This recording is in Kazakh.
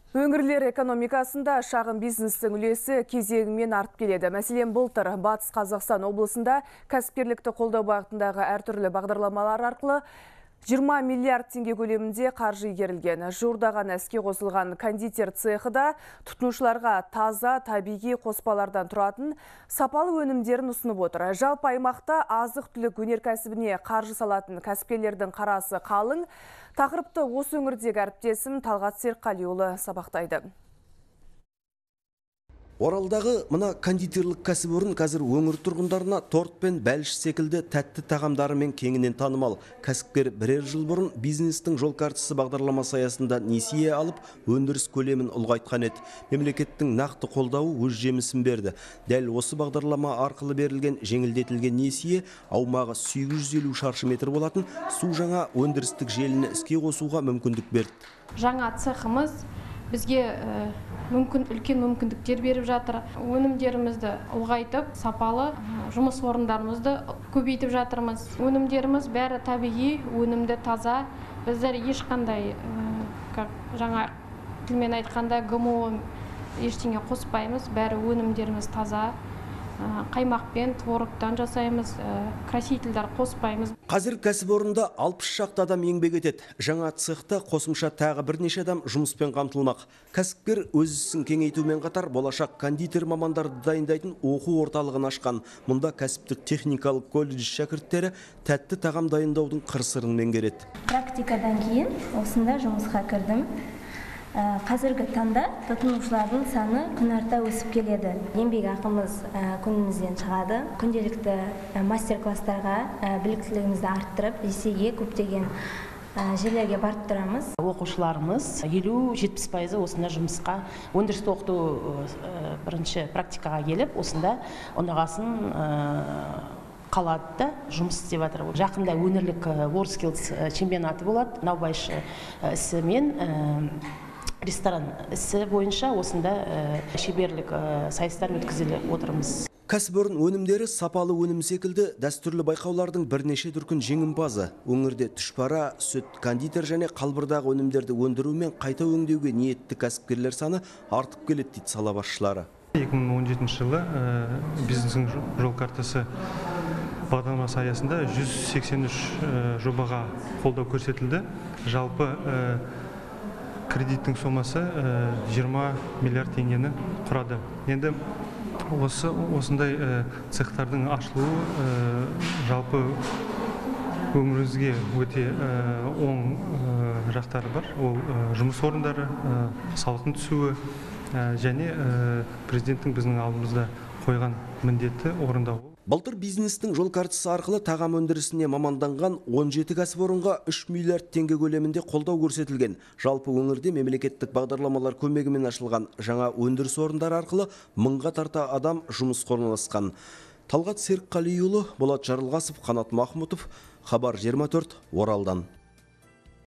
Өңірлер экономикасында шағын бизнестің үлесі кезегімен артып келеді. Мәселен, былтыр Батыс Қазақстан облысында кәсіпкерлікті қолдау бағытындағы әртүрлі бағдарламалар арқылы 20 миллиард теңге көлемінде қаржы игерілген. Жуырдаған әске қосылған кондитер цехы да тұтынушыларға таза табиғи қоспалардан тұратын сапалы өнімдерін ұсынып отыр. Жалпы аймақта азық-түлік өнеркәсібіне қаржы салатын кәсіпкерлердің қарасы қалың. Тақырыпты осы өңірдегі әріптесім Талғат Серікқалиұлы сабақтайды. Оралдағы мына кондитерлік кәсіпорын қазір өңір тұрғындарына торт пен бәліш секілді тәтті тағамдарымен кеңінен танымал. Кәсіпкер бірер жыл бұрын бизнестің жол картасы бағдарламасы аясында несие алып, өндіріс көлемін ұлғайтқан еді. Мемлекеттің нақты қолдауы өз жемісін берді. Дәл осы бағдарлама арқылы берілген жеңілдетілген несие аумағы 850 шаршы метр болатын су жаңа өндірістік желіні іске қосуға мүмкіндік берді. Жаңа цехымыз бізге үлкен мүмкіндіктер беріп жатыр. Өнімдерімізді ұлғайтып, сапалы жұмыс орындарымызды көбейтіп жатырмыз. Өнімдеріміз бәрі табиғи, өнімді, таза. Біздер ешқандай, жаңа тілмен айтқанда, ГМО ештеңе қоспаймыз. Бәрі өнімдеріміз таза. Қаймақпен, творогтан жасаймыз, красительдер қоспаймыз. Қазір кәсіпорында 60 шақты адам еңбек етеді. Жаңа цехта қосымша тағы бірнеше адам жұмыспен қамтылмақ. Кәсіпкер өз ісін кеңейтумен қатар болашақ кондитер мамандарды дайындайтын оқу орталығын ашқан. Мұнда кәсіптік техникалық колледж шәкірттері тәтті тағам дайындаудың қыр-сырын меңгереді. Практикадан кейін осында жұмысқа кірдім. Қазіргі таңда тұтынушылардың саны күн арта өсіп келеді. Еңбек ақымыз күнімізден шығады. Күнделікті мастер-класстарға біліктілігімізді арттырып, есеге көптеген жерлерге барып тұрамыз. Оқушыларымыз 50-70% осында жұмысқа, өндірісті оқыту бірінші практикаға келіп, осында онағасын қалады да жұмыс істеп жатыр. Жақында өңірлік WorldSkills чемпионаты болады. Наубайшы ісі мен ресторан ісі бойынша осында шеберлік сайыстар өткізіліп отырмыз. Кәсіпорын өнімдері сапалы өнім секілді дәстүрлі байқаулардың бірнеше дүркін жеңімпазы. Өңірде түшпара, сүт, кондитер және қалбырдағы өнімдерді өндіру мен қайта өңдеуге ниетті кәсіпкерлер саны артып келеді дейді сала басшылары. 2017 жылы бизнестің жол картасы бағдарламасы аясында 183 жобаға қолдау көрсетілді. Жалпы кредиттің сомасы 20 миллиард теңгені құрады. Енді осындай цехтардың ашылуы жалпы өңірімізге өте оң жақтары бар. Ол жұмыс орындары, салықтың түсуі және президенттің біздің алдымызда қойған міндетті орындау. Былтыр бизнестің жол картасы арқылы тағам өндірісіне маманданған 17 кәсіпорынға 3 миллиард теңге көлемінде қолдау көрсетілген. Жалпы өңірде мемлекеттік бағдарламалар көмегімен ашылған жаңа өндіріс орындары арқылы 1000-ға тарта адам жұмысқа орналасқан. Талғат Серікқалиұлы, Болат Жарылғасов, Қанат Махмутов, Хабар 24, Оралдан.